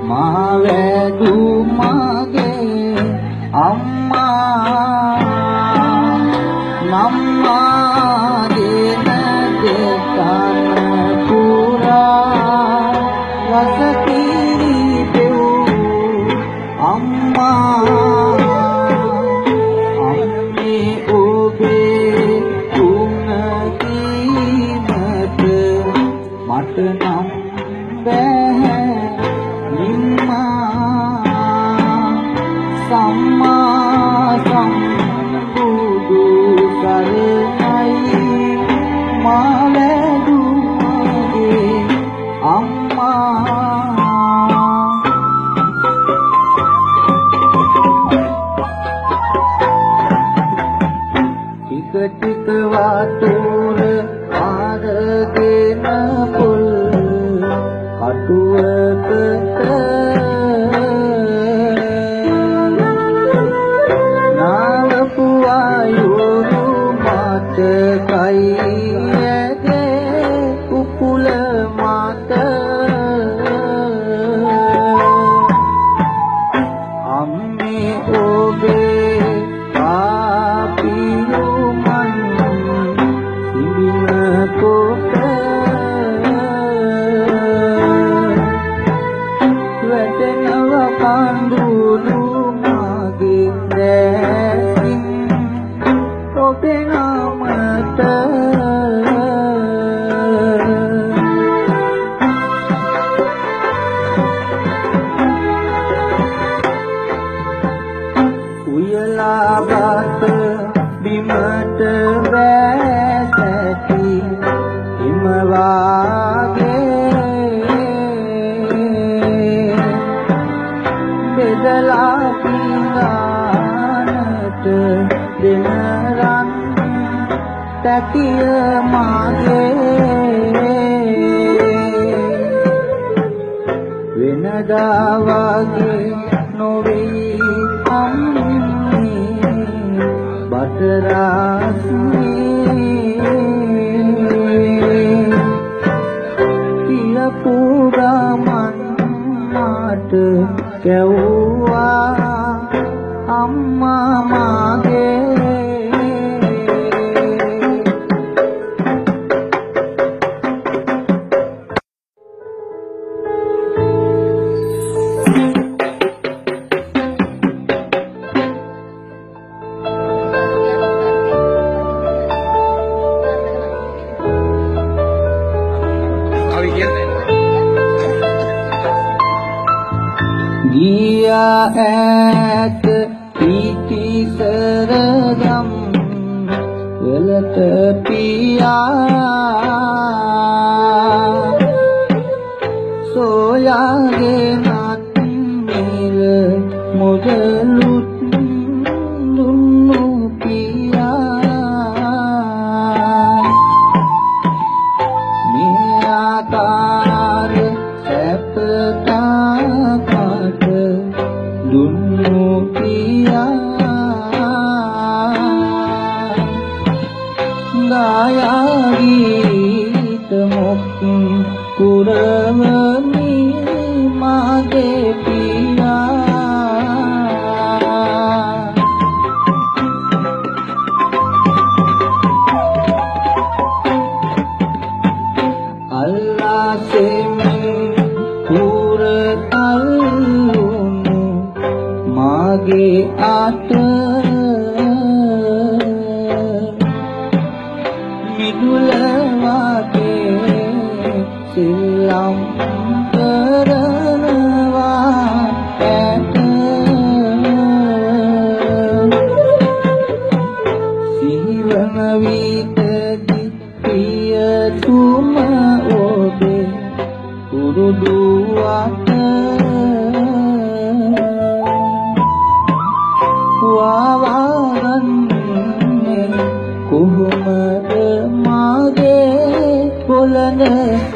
මාවැදු මගේ අම්මා නම්මා දෙන දෙකන පුරා රසකිරි දෙව් අම්මා අම්මේ ඔබේ තුන කීමට මට නම් බෑ සම්මා සම්බුදු සරණයි මාවැදු මගේ අම්මා ටික ටික වතුර ආරගෙන පොල් කටුවකට කයියගේ කුකුල මත අම්මේ ඔබේ පාපියුමන් හිමින කොට වැටෙනව කඳුළු මගේ දැසින් ඔබේ නාමට උයලා බත බිමට වැසැටි හිම වාගේ බෙදලා පිඟානට දෙන රන් තැටිය මාගේ වෙනදා වගේ නොවේ අම්මේ බතරාස්නේ පියපු ගමන් මාට කැවුවා අම්මා මාගේ ගියා ඈත පිටිසරගම් වලට පියා සෝයාගේ නත් මිල මුදලුත් දුන්නු පියා මේ ආකාර සැපතාකට දුන්නු පියා ගායා ගීත මොක් කුරවමි මාගේ පියා අල්ලා සෙමින් කුර අල්ලුණු මාගේ අත මිදුල වාගේ සිල්ලම් කරනවා ඇත සිහිවන විටදී පියතුම ඔබේ පුරුදු අත වවන්නේ කොහොමද මාගේ පොළඳ